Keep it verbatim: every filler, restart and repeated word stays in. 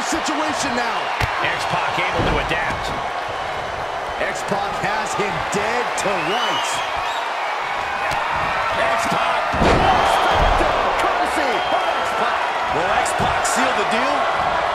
situation now. X-Pac able to adapt. X-Pac has him dead to rights. X-Pac. Courtesy of X-Pac. Will X-Pac seal the deal?